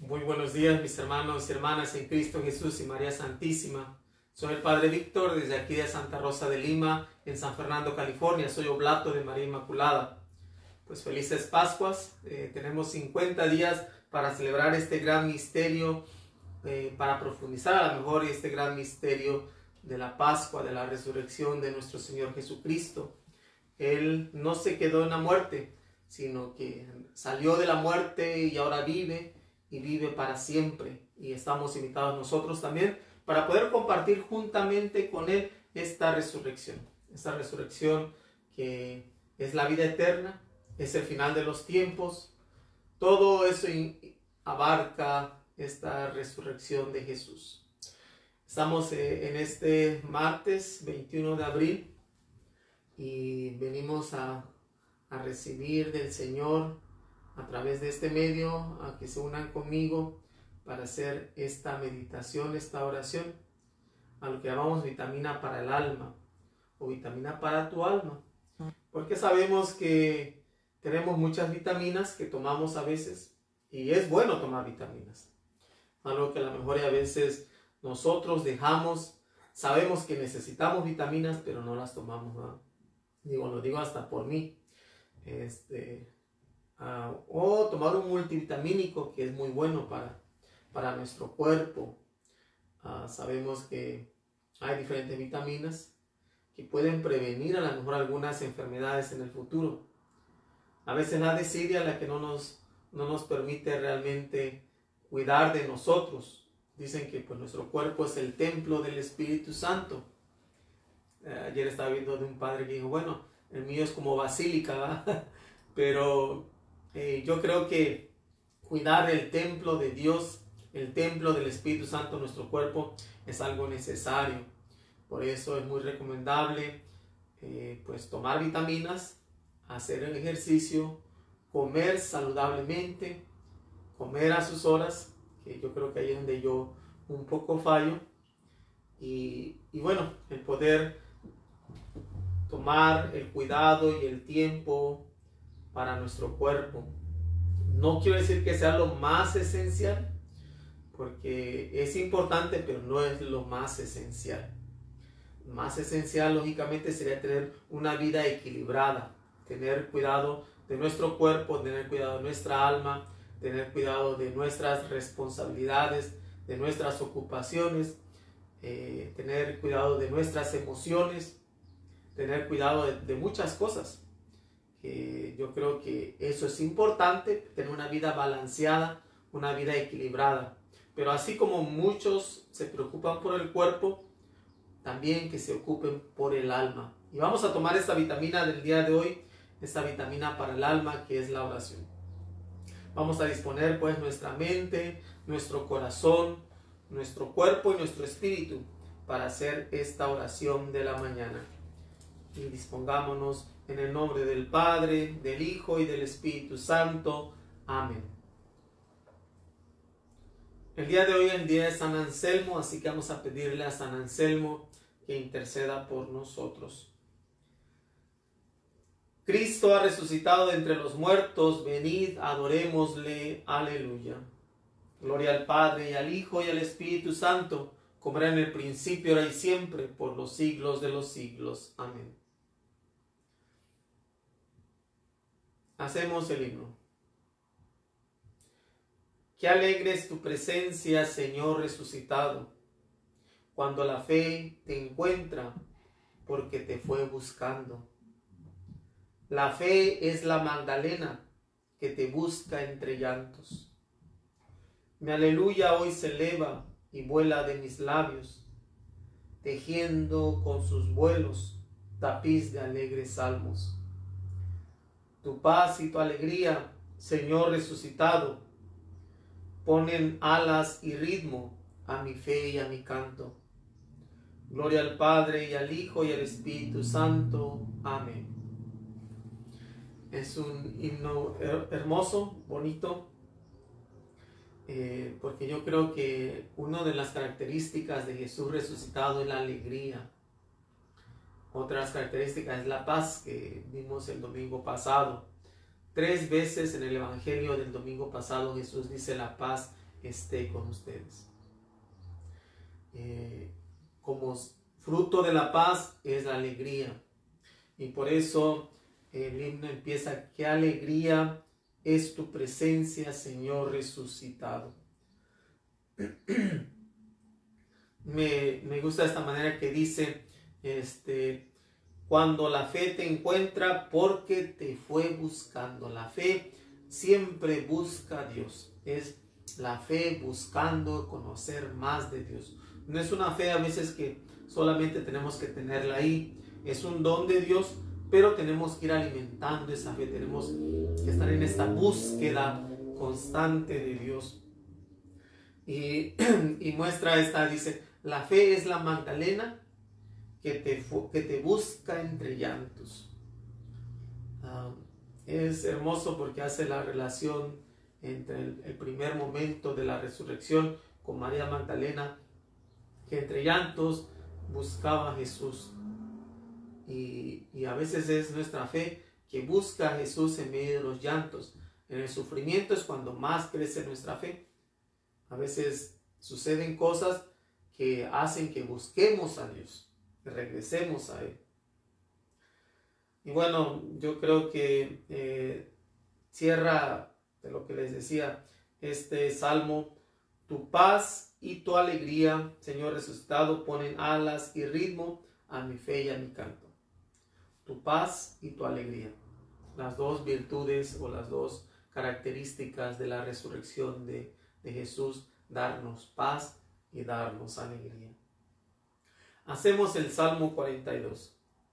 Muy buenos días, mis hermanos y hermanas en Cristo Jesús y María Santísima. Soy el Padre Víctor desde aquí de Santa Rosa de Lima, en San Fernando, California. Soy oblato de María Inmaculada. Pues felices Pascuas. Tenemos 50 días para celebrar este gran misterio, para profundizar a lo mejor este gran misterio de la Pascua, de la resurrección de nuestro Señor Jesucristo. Él no se quedó en la muerte, sino que salió de la muerte y ahora vive y vive para siempre. Y estamos invitados nosotros también para poder compartir juntamente con Él esta resurrección que es la vida eterna, es el final de los tiempos. Todo eso abarca esta resurrección de Jesús. Estamos en este martes 21 de abril y venimos a recibir del Señor a través de este medio, a que se unan conmigo para hacer esta meditación, esta oración, a lo que llamamos vitamina para el alma o vitamina para tu alma, porque sabemos que tenemos muchas vitaminas que tomamos a veces y es bueno tomar vitaminas, algo que a lo mejor a veces nosotros dejamos. Sabemos que necesitamos vitaminas pero no las tomamos, ¿no? Lo digo hasta por mí. O tomar un multivitamínico que es muy bueno para nuestro cuerpo. Sabemos que hay diferentes vitaminas que pueden prevenir a lo mejor algunas enfermedades en el futuro. A veces la desidia es la que no nos permite realmente cuidar de nosotros. Dicen que pues nuestro cuerpo es el templo del Espíritu Santo. Ayer estaba viendo de un padre que dijo, bueno, el mío es como basílica, ¿verdad? Pero yo creo que cuidar el templo de Dios, el templo del Espíritu Santo en nuestro cuerpo es algo necesario. Por eso es muy recomendable pues tomar vitaminas, hacer el ejercicio, comer saludablemente, comer a sus horas, que yo creo que ahí es donde yo un poco fallo. Y bueno, el poder tomar el cuidado y el tiempo para nuestro cuerpo. No quiero decir que sea lo más esencial, porque es importante, pero no es lo más esencial. Más esencial, lógicamente, sería tener una vida equilibrada, tener cuidado de nuestro cuerpo, tener cuidado de nuestra alma, tener cuidado de nuestras responsabilidades, de nuestras ocupaciones, tener cuidado de nuestras emociones, tener cuidado de muchas cosas. Yo creo que eso es importante, tener una vida balanceada, una vida equilibrada. Pero así como muchos se preocupan por el cuerpo, también que se ocupen por el alma. Y vamos a tomar esta vitamina del día de hoy, esta vitamina para el alma, que es la oración. Vamos a disponer pues nuestra mente, nuestro corazón, nuestro cuerpo y nuestro espíritu para hacer esta oración de la mañana. Y dispongámonos en el nombre del Padre, del Hijo y del Espíritu Santo. Amén. El día de hoy es el día de San Anselmo, así que vamos a pedirle a San Anselmo que interceda por nosotros. Cristo ha resucitado de entre los muertos, venid, adorémosle. Aleluya. Gloria al Padre, y al Hijo, y al Espíritu Santo, como era en el principio, ahora y siempre, por los siglos de los siglos. Amén. Hacemos el himno. Qué alegre es tu presencia, Señor resucitado, cuando la fe te encuentra, porque te fue buscando. La fe es la Magdalena que te busca entre llantos. Mi aleluya hoy se eleva y vuela de mis labios, tejiendo con sus vuelos tapiz de alegres salmos. Tu paz y tu alegría, Señor resucitado, ponen alas y ritmo a mi fe y a mi canto. Gloria al Padre y al Hijo y al Espíritu Santo. Amén. Es un himno hermoso, bonito, porque yo creo que una de las características de Jesús resucitado es la alegría. Otras características es la paz, que vimos el domingo pasado. 3 veces en el Evangelio del domingo pasado Jesús dice: la paz esté con ustedes. Como fruto de la paz es la alegría. Y por eso el himno empieza: qué alegría es tu presencia, Señor resucitado. Me gusta esta manera que dice, cuando la fe te encuentra porque te fue buscando. La fe siempre busca a Dios. Es la fe buscando conocer más de Dios. No es una fe a veces que solamente tenemos que tenerla ahí. Es un don de Dios, pero tenemos que ir alimentando esa fe. Tenemos que estar en esta búsqueda constante de Dios. Y muestra esta, dice, la fe es la Magdalena que te busca entre llantos. Es hermoso porque hace la relación entre el primer momento de la resurrección con María Magdalena, que entre llantos buscaba a Jesús. Y a veces es nuestra fe que busca a Jesús en medio de los llantos. En el sufrimiento es cuando más crece nuestra fe. A veces suceden cosas que hacen que busquemos a Dios, que regresemos a Él. Y bueno, yo creo que cierra de lo que les decía este salmo: tu paz y tu alegría, Señor resucitado, ponen alas y ritmo a mi fe y a mi canto. Tu paz y tu alegría, las dos virtudes o las dos características de la resurrección de Jesús: darnos paz y darnos alegría. Hacemos el Salmo 42.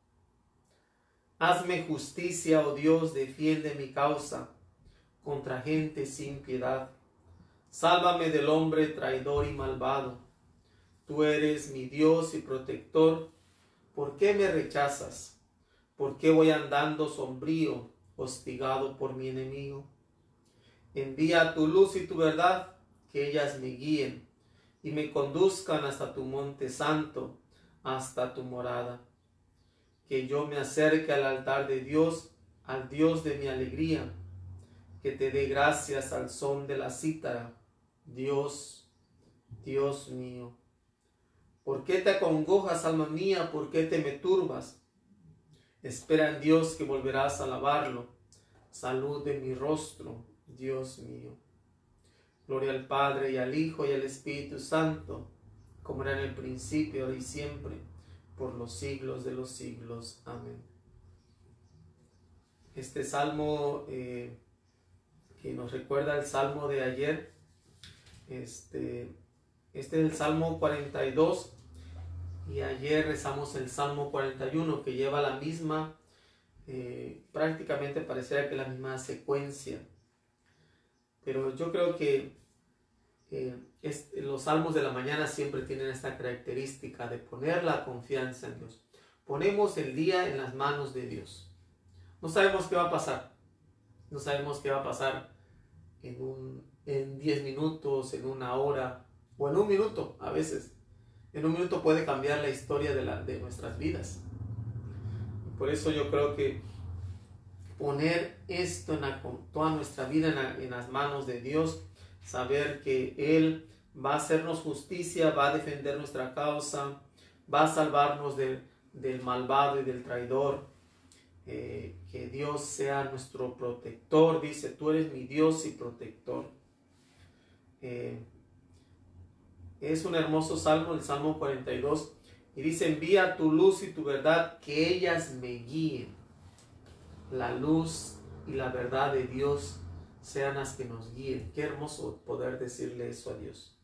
Hazme justicia, oh Dios, defiende mi causa contra gente sin piedad. Sálvame del hombre traidor y malvado. Tú eres mi Dios y protector. ¿Por qué me rechazas? ¿Por qué voy andando sombrío, hostigado por mi enemigo? Envía tu luz y tu verdad, que ellas me guíen y me conduzcan hasta tu monte santo, hasta tu morada. Que yo me acerque al altar de Dios, al Dios de mi alegría, que te dé gracias al son de la cítara. Dios, Dios mío. ¿Por qué te acongojas, alma mía? ¿Por qué te me turbas? Espera en Dios, que volverás a alabarlo. Salud de mi rostro, Dios mío. Gloria al Padre, y al Hijo, y al Espíritu Santo, como era en el principio, ahora y siempre, por los siglos de los siglos. Amén. Este salmo que nos recuerda el salmo de ayer, este es el Salmo 42, y ayer rezamos el Salmo 41, que lleva la misma, prácticamente pareciera que la misma secuencia. Pero yo creo que los salmos de la mañana siempre tienen esta característica de poner la confianza en Dios. Ponemos el día en las manos de Dios. No sabemos qué va a pasar. No sabemos qué va a pasar en 10 minutos, en una hora o en un minuto. A veces en un minuto puede cambiar la historia de nuestras vidas. Por eso yo creo que poner esto toda nuestra vida en las manos de Dios, saber que Él va a hacernos justicia, va a defender nuestra causa, va a salvarnos del malvado y del traidor, que Dios sea nuestro protector. Dice, tú eres mi Dios y protector. Es un hermoso salmo, el Salmo 42, y dice, envía tu luz y tu verdad, que ellas me guíen. La luz y la verdad de Dios sean las que nos guíen. Qué hermoso poder decirle eso a Dios.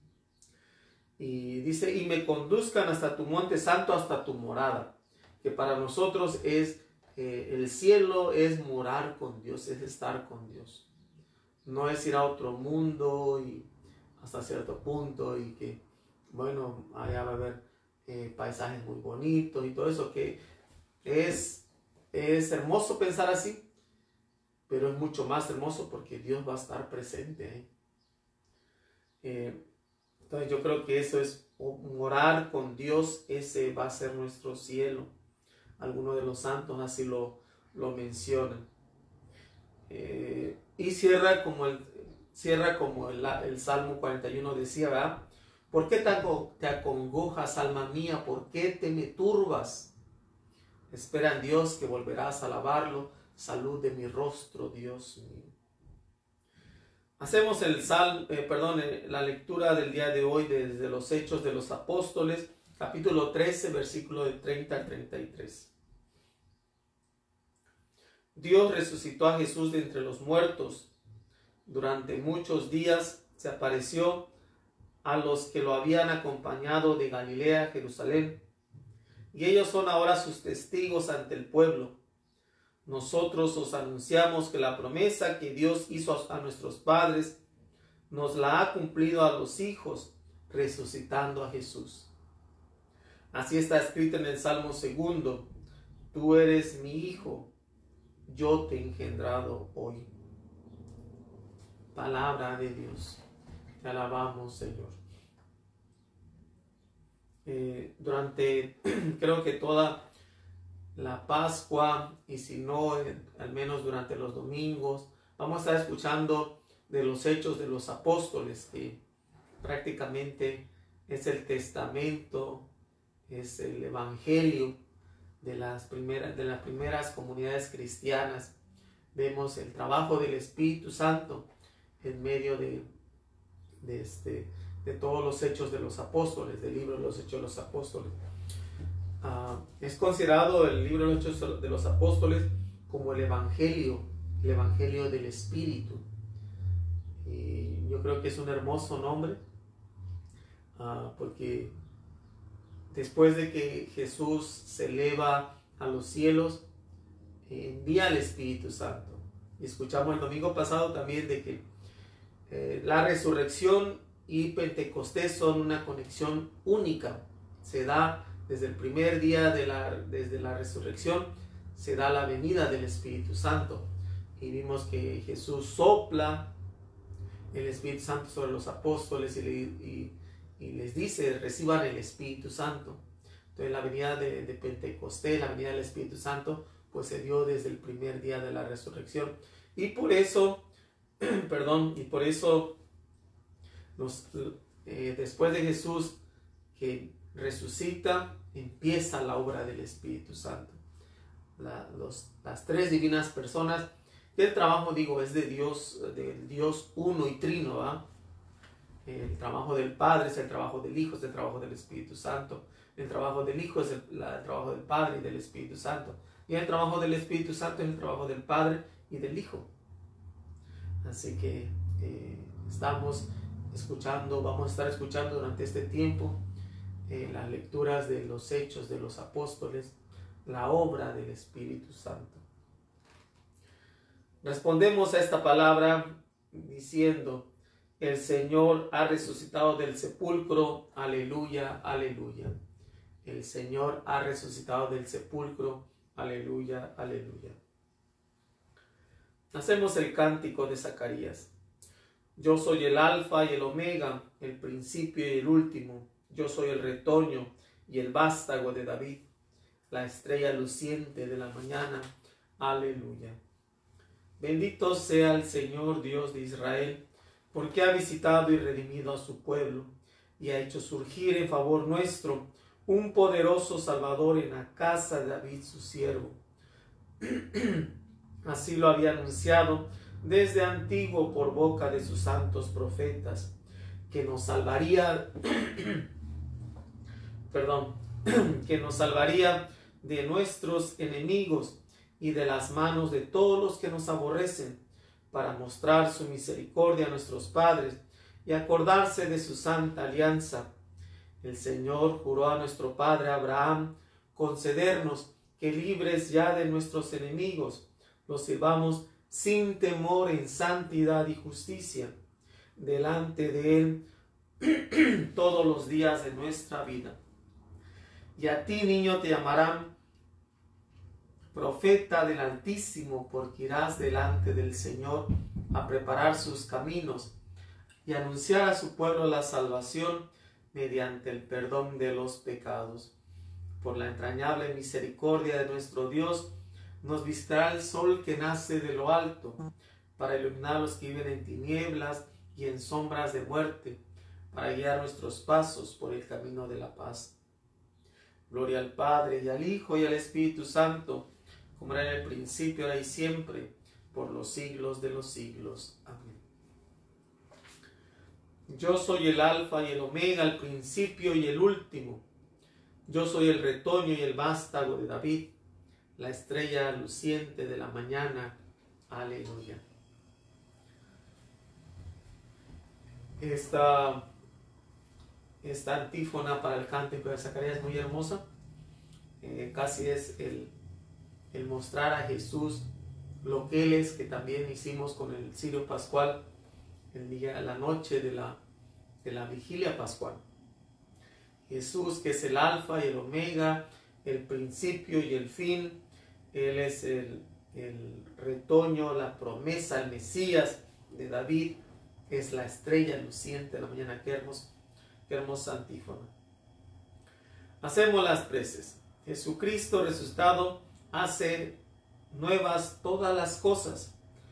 Y dice, y me conduzcan hasta tu monte santo, hasta tu morada. Que para nosotros es el cielo, es morar con Dios, es estar con Dios. No es ir a otro mundo y hasta cierto punto, y que, bueno, allá va a haber paisajes muy bonitos y todo eso, que es hermoso pensar así, pero es mucho más hermoso porque Dios va a estar presente ahí. Entonces yo creo que eso es morar con Dios, ese va a ser nuestro cielo. Algunos de los santos así lo mencionan. Y cierra como cierra como el Salmo 41 decía, ¿verdad? ¿Por qué te acongojas, alma mía? ¿Por qué te me turbas? Espera en Dios que volverás a alabarlo. Salud de mi rostro, Dios mío. Hacemos la lectura del día de hoy desde los Hechos de los Apóstoles, capítulo 13, versículo de 30 al 33. Dios resucitó a Jesús de entre los muertos. Durante muchos días se apareció a los que lo habían acompañado de Galilea a Jerusalén, y ellos son ahora sus testigos ante el pueblo. Nosotros os anunciamos que la promesa que Dios hizo a nuestros padres nos la ha cumplido a los hijos, resucitando a Jesús. Así está escrito en el Salmo 2: tú eres mi hijo, yo te he engendrado hoy. Palabra de Dios. Te alabamos, Señor. Durante creo que toda la Pascua, y si no, al menos durante los domingos, vamos a estar escuchando de los Hechos de los Apóstoles, que prácticamente es el testamento, es el evangelio de las primeras comunidades cristianas. Vemos el trabajo del Espíritu Santo en medio de todos los Hechos de los Apóstoles, del libro de los Hechos de los Apóstoles. Es considerado el libro de los Hechos de los Apóstoles como el evangelio del Espíritu. Y yo creo que es un hermoso nombre, porque después de que Jesús se eleva a los cielos, envía al Espíritu Santo. Y escuchamos el domingo pasado también de que la resurrección y Pentecostés son una conexión única. Se da desde el primer día desde la resurrección, se da la venida del Espíritu Santo. Y vimos que Jesús sopla el Espíritu Santo sobre los apóstoles y les dice: reciban el Espíritu Santo. Entonces la venida de Pentecostés, la venida del Espíritu Santo, pues se dio desde el primer día de la resurrección. Y por eso, después de Jesús que resucita, empieza la obra del Espíritu Santo. Las tres divinas personas, y el trabajo, es de Dios uno y trino, ¿va? El trabajo del Padre es el trabajo del Hijo, es el trabajo del Espíritu Santo. El trabajo del Hijo es el trabajo del Padre y del Espíritu Santo. Y el trabajo del Espíritu Santo es el trabajo del Padre y del Hijo. Así que vamos a estar escuchando durante este tiempo las lecturas de los Hechos de los Apóstoles, la obra del Espíritu Santo. Respondemos a esta palabra diciendo: el Señor ha resucitado del sepulcro, aleluya, aleluya. El Señor ha resucitado del sepulcro, aleluya, aleluya. Hacemos el cántico de Zacarías. Yo soy el alfa y el omega, el principio y el último. Yo soy el retoño y el vástago de David, la estrella luciente de la mañana, aleluya. Bendito sea el Señor Dios de Israel, porque ha visitado y redimido a su pueblo, y ha hecho surgir en favor nuestro un poderoso Salvador en la casa de David su siervo. Así lo había anunciado desde antiguo por boca de sus santos profetas, que nos salvaría, que nos salvaría de nuestros enemigos y de las manos de todos los que nos aborrecen, para mostrar su misericordia a nuestros padres y acordarse de su santa alianza. El Señor juró a nuestro padre Abraham concedernos que, libres ya de nuestros enemigos, los sirvamos sin temor en santidad y justicia delante de Él todos los días de nuestra vida. Y a ti, niño, te llamarán profeta del Altísimo, porque irás delante del Señor a preparar sus caminos y anunciar a su pueblo la salvación mediante el perdón de los pecados. Por la entrañable misericordia de nuestro Dios, nos visitará el sol que nace de lo alto, para iluminar a los que viven en tinieblas y en sombras de muerte, para guiar nuestros pasos por el camino de la paz. Gloria al Padre, y al Hijo, y al Espíritu Santo, como era en el principio, ahora y siempre, por los siglos de los siglos. Amén. Yo soy el Alfa y el Omega, el principio y el último. Yo soy el retoño y el vástago de David, la estrella luciente de la mañana. Aleluya. Esta antífona para el cántico de Zacarías es muy hermosa. Casi es el mostrar a Jesús lo que Él es, que también hicimos con el cirio pascual, la noche de la vigilia pascual. Jesús, que es el alfa y el omega, el principio y el fin. Él es el retoño, la promesa, el Mesías de David. Es la estrella luciente de la mañana. Qué hermosa antífona. Hacemos las preces. Jesucristo resucitado hace nuevas todas las cosas.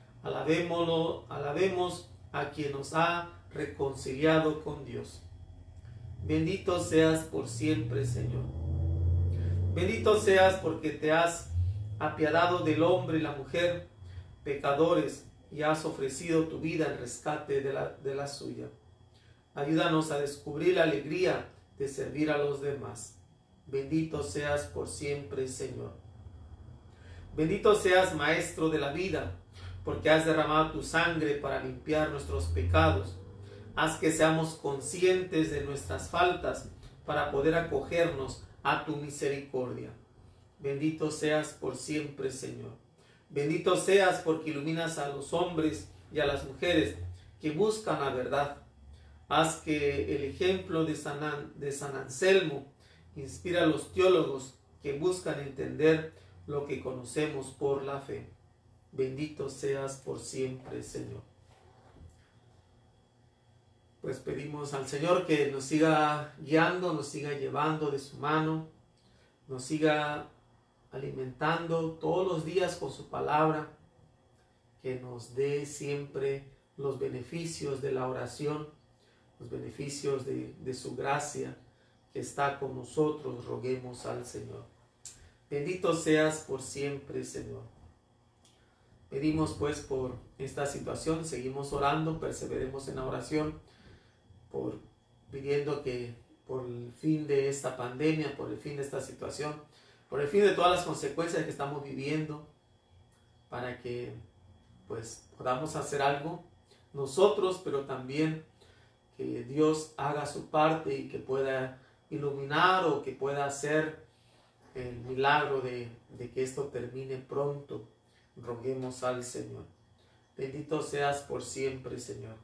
Alabemos a quien nos ha reconciliado con Dios. Bendito seas por siempre, Señor. Bendito seas porque te has apiadado del hombre y la mujer, pecadores, y has ofrecido tu vida en rescate de la suya. Ayúdanos a descubrir la alegría de servir a los demás. Bendito seas por siempre, Señor. Bendito seas, Maestro de la vida, porque has derramado tu sangre para limpiar nuestros pecados. Haz que seamos conscientes de nuestras faltas para poder acogernos a tu misericordia. Bendito seas por siempre, Señor. Bendito seas porque iluminas a los hombres y a las mujeres que buscan la verdad. Haz que el ejemplo de San Anselmo inspire a los teólogos que buscan entender lo que conocemos por la fe. Bendito seas por siempre, Señor. Pues pedimos al Señor que nos siga guiando, nos siga llevando de su mano, nos siga alimentando todos los días con su palabra, que nos dé siempre los beneficios de la oración, los beneficios de su gracia que está con nosotros. Roguemos al Señor. Bendito seas por siempre, Señor. Pedimos pues por esta situación, seguimos orando, perseveremos en la oración, pidiendo que por el fin de esta pandemia, por el fin de esta situación, por el fin de todas las consecuencias que estamos viviendo, para que pues podamos hacer algo nosotros, pero también que Dios haga su parte y que pueda iluminar o que pueda hacer el milagro de que esto termine pronto. Roguemos al Señor. Bendito seas por siempre, Señor.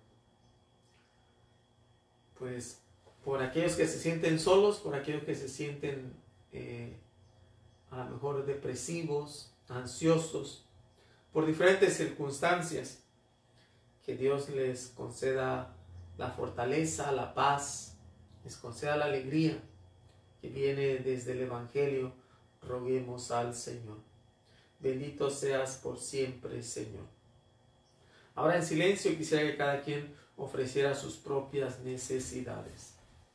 Pues por aquellos que se sienten solos, por aquellos que se sienten a lo mejor depresivos, ansiosos, por diferentes circunstancias, que Dios les conceda la fortaleza, la paz, les conceda la alegría que viene desde el Evangelio. Roguemos al Señor. Bendito seas por siempre, Señor. Ahora en silencio quisiera que cada quien ofreciera sus propias necesidades.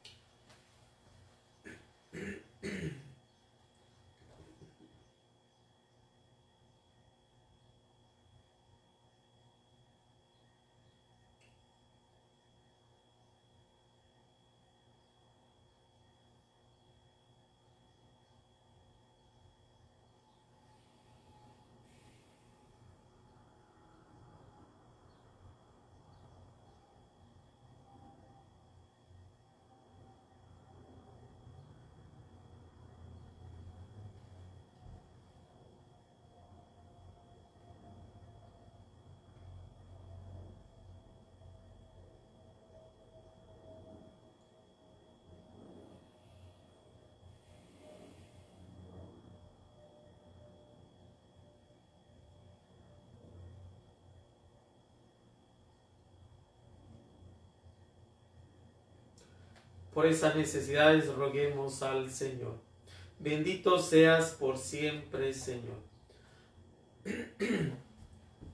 Por esas necesidades roguemos al Señor. Bendito seas por siempre, Señor.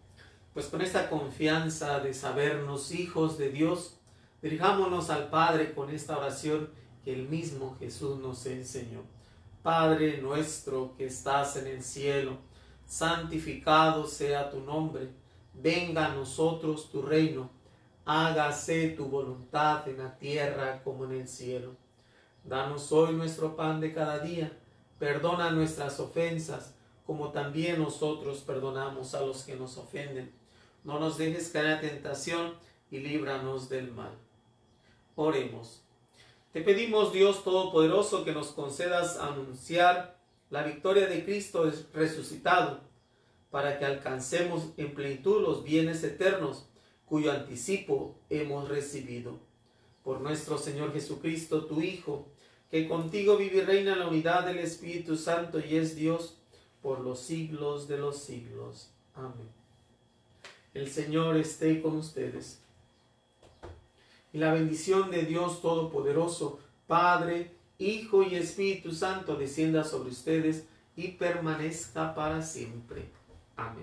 pues con esta confianza de sabernos hijos de Dios, dirijámonos al Padre con esta oración que el mismo Jesús nos enseñó. Padre nuestro que estás en el cielo, santificado sea tu nombre. Venga a nosotros tu reino. Hágase tu voluntad en la tierra como en el cielo. Danos hoy nuestro pan de cada día. Perdona nuestras ofensas, como también nosotros perdonamos a los que nos ofenden. No nos dejes caer en tentación y líbranos del mal. Oremos. Te pedimos, Dios Todopoderoso, que nos concedas anunciar la victoria de Cristo resucitado, para que alcancemos en plenitud los bienes eternos, cuyo anticipo hemos recibido. Por nuestro Señor Jesucristo, tu Hijo, que contigo vive y reina en la unidad del Espíritu Santo y es Dios por los siglos de los siglos. Amén. El Señor esté con ustedes. Y la bendición de Dios Todopoderoso, Padre, Hijo y Espíritu Santo, descienda sobre ustedes y permanezca para siempre. Amén.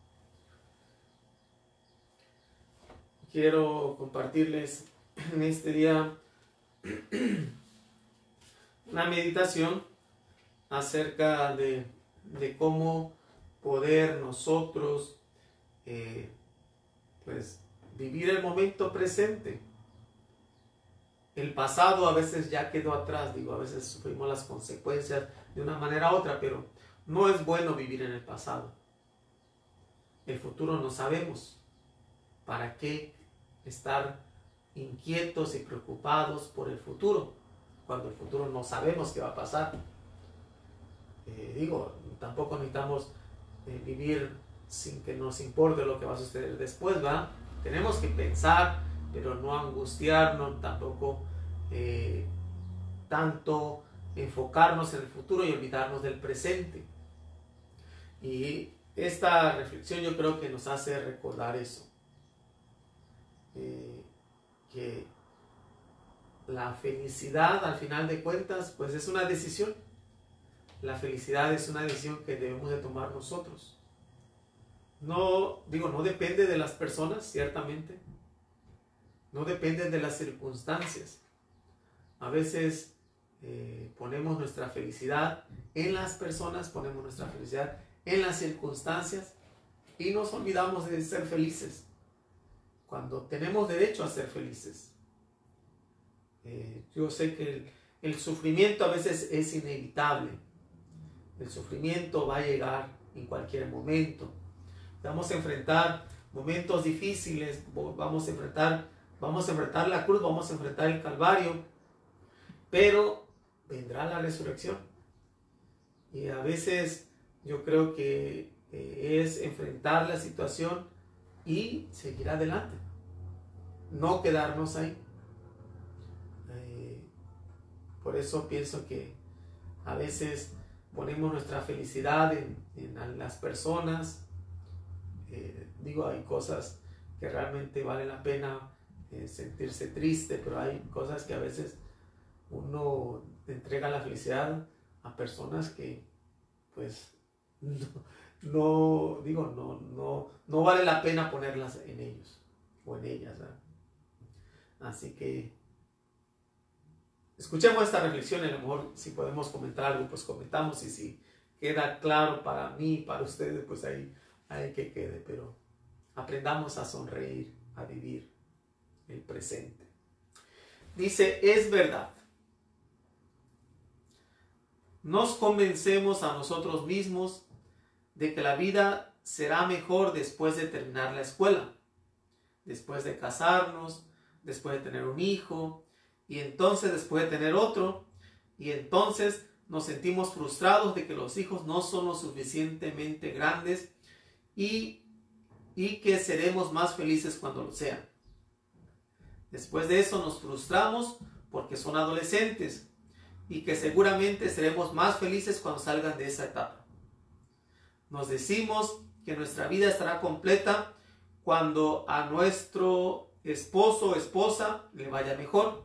Quiero compartirles en este día una meditación acerca de cómo poder nosotros pues vivir el momento presente. El pasado a veces ya quedó atrás, a veces sufrimos las consecuencias de una manera u otra, pero no es bueno vivir en el pasado. El futuro no sabemos. ¿Para qué estar inquietos y preocupados por el futuro, cuando el futuro no sabemos qué va a pasar? Tampoco necesitamos vivir sin que nos importe lo que va a suceder después, ¿va? Tenemos que pensar, pero no angustiarnos, tampoco tanto enfocarnos en el futuro y olvidarnos del presente. Y esta reflexión yo creo que nos hace recordar eso, que la felicidad al final de cuentas pues es una decisión. La felicidad es una decisión que debemos de tomar nosotros. No depende de las personas, ciertamente. No depende de las circunstancias. A veces ponemos nuestra felicidad en las personas, ponemos nuestra felicidad en las circunstancias y nos olvidamos de ser felices cuando tenemos derecho a ser felices. Yo sé que el sufrimiento a veces es inevitable. El sufrimiento va a llegar en cualquier momento. Vamos a enfrentar momentos difíciles, vamos a enfrentar la cruz, vamos a enfrentar el Calvario, pero vendrá la resurrección. Y a veces yo creo que es enfrentar la situación y seguir adelante, no quedarnos ahí. Por eso pienso que a veces ponemos nuestra felicidad en las personas. Hay cosas que realmente vale la pena sentirse triste, pero hay cosas que a veces uno entrega la felicidad a personas que pues no vale la pena ponerlas en ellos o en ellas, ¿verdad? Así que escuchemos esta reflexión y a lo mejor si podemos comentar algo, pues comentamos, y si queda claro para mí y para ustedes, pues ahí que quede, pero aprendamos a sonreír, a vivir el presente. Dice, es verdad. Nos convencemos a nosotros mismos de que la vida será mejor después de terminar la escuela, después de casarnos, después de tener un hijo, y entonces después de tener otro, y entonces nos sentimos frustrados de que los hijos no son lo suficientemente grandes y que seremos más felices cuando lo sean. Después de eso nos frustramos porque son adolescentes y que seguramente seremos más felices cuando salgan de esa etapa. Nos decimos que nuestra vida estará completa cuando a nuestro esposo o esposa le vaya mejor,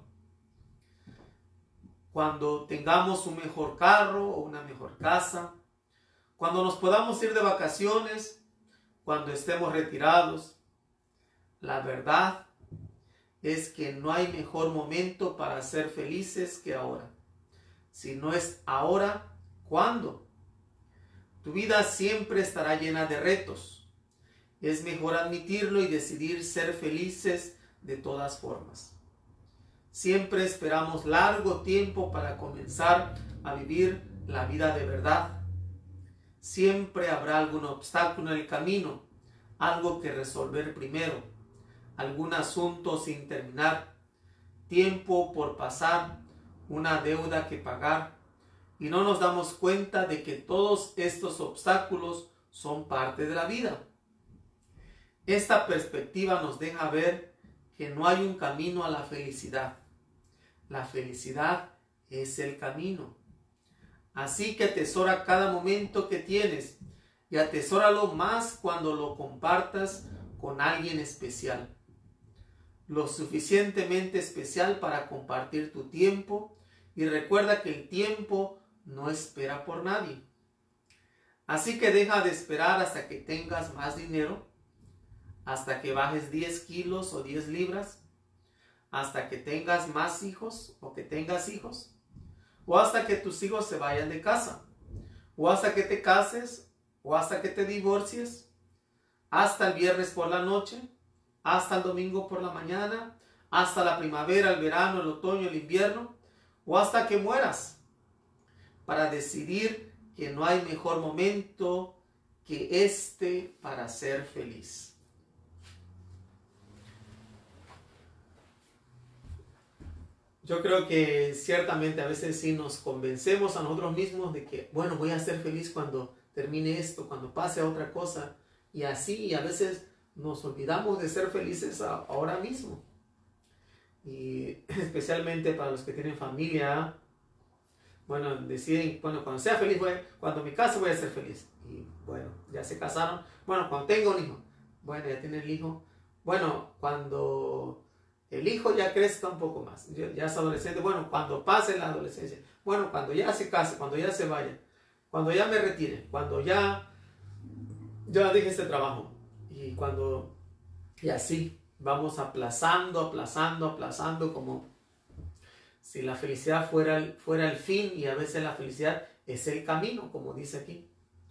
cuando tengamos un mejor carro o una mejor casa, cuando nos podamos ir de vacaciones, cuando estemos retirados. La verdad es que no hay mejor momento para ser felices que ahora. Si no es ahora, ¿cuándo? Tu vida siempre estará llena de retos. Es mejor admitirlo y decidir ser felices de todas formas. Siempre esperamos largo tiempo para comenzar a vivir la vida de verdad. Siempre habrá algún obstáculo en el camino, algo que resolver primero, algún asunto sin terminar, tiempo por pasar, una deuda que pagar, y no nos damos cuenta de que todos estos obstáculos son parte de la vida. Esta perspectiva nos deja ver que no hay un camino a la felicidad. La felicidad es el camino. Así que atesora cada momento que tienes y atesóralo más cuando lo compartas con alguien especial. Lo suficientemente especial para compartir tu tiempo, y recuerda que el tiempo no espera por nadie. Así que deja de esperar hasta que tengas más dinero, hasta que bajes 10 kilos o 10 libras, hasta que tengas más hijos o que tengas hijos, o hasta que tus hijos se vayan de casa, o hasta que te cases, o hasta que te divorcies, hasta el viernes por la noche, hasta el domingo por la mañana, hasta la primavera, el verano, el otoño, el invierno, o hasta que mueras, para decidir que no hay mejor momento que este para ser feliz. Yo creo que ciertamente a veces sí nos convencemos a nosotros mismos de que, bueno, voy a ser feliz cuando termine esto, cuando pase a otra cosa, y así, y a veces nos olvidamos de ser felices ahora mismo. Y especialmente para los que tienen familia, bueno, deciden, bueno, cuando sea feliz, cuando me case voy a ser feliz. Y bueno, ya se casaron. Bueno, cuando tenga un hijo. Bueno, ya tiene el hijo. Bueno, cuando el hijo ya crezca un poco más, ya es adolescente. Bueno, cuando pase la adolescencia. Bueno, cuando ya se case, cuando ya se vaya. Cuando ya me retire. Cuando ya deje este trabajo. Y así vamos aplazando, como si la felicidad fuera el fin, y a veces la felicidad es el camino, como dice aquí.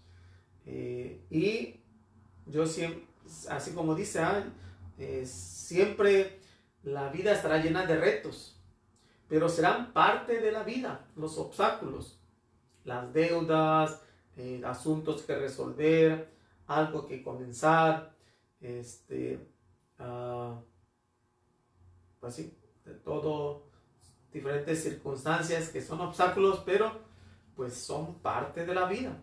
Y yo siempre, así como dice, siempre la vida estará llena de retos, pero serán parte de la vida, los obstáculos, las deudas, asuntos que resolver, algo que comenzar, pues sí, de todo, diferentes circunstancias que son obstáculos, pero pues son parte de la vida.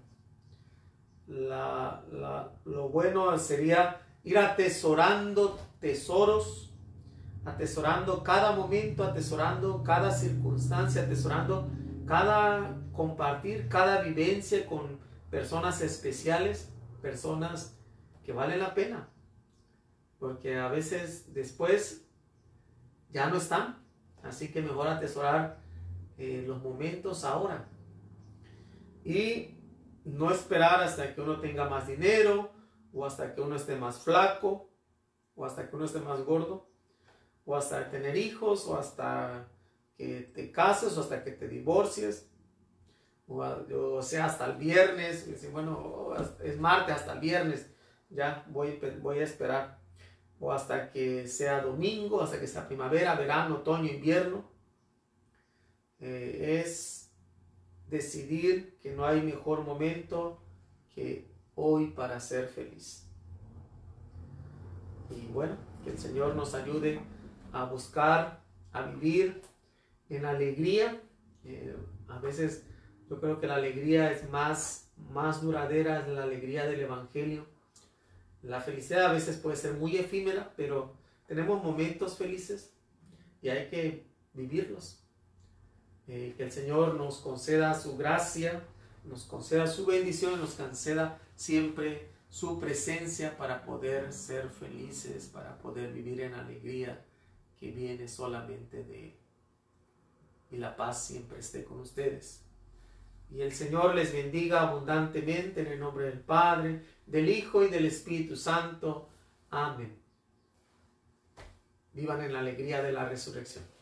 Lo bueno sería ir atesorando tesoros, atesorando cada momento, atesorando cada circunstancia, atesorando compartir cada vivencia con personas especiales, personas que valen la pena, porque a veces después ya no están, así que mejor atesorar los momentos ahora y no esperar hasta que uno tenga más dinero, o hasta que uno esté más flaco, o hasta que uno esté más gordo, o hasta tener hijos, o hasta que te cases, o hasta que te divorcies, o sea, hasta el viernes. Bueno, es martes, hasta el viernes ya voy a esperar, o hasta que sea domingo, hasta que sea primavera, verano, otoño, invierno. Es decidir que no hay mejor momento que hoy para ser feliz. Y bueno, que el Señor nos ayude a buscar, a vivir en alegría. A veces yo creo que la alegría es más duradera, es la alegría del Evangelio. La felicidad a veces puede ser muy efímera, pero tenemos momentos felices y hay que vivirlos. Que el Señor nos conceda su gracia, nos conceda su bendición, nos conceda siempre su presencia para poder ser felices, para poder vivir en alegría que viene solamente de Él. Y la paz siempre esté con ustedes. Y el Señor les bendiga abundantemente en el nombre del Padre, del Hijo y del Espíritu Santo. Amén. Vivan en la alegría de la resurrección.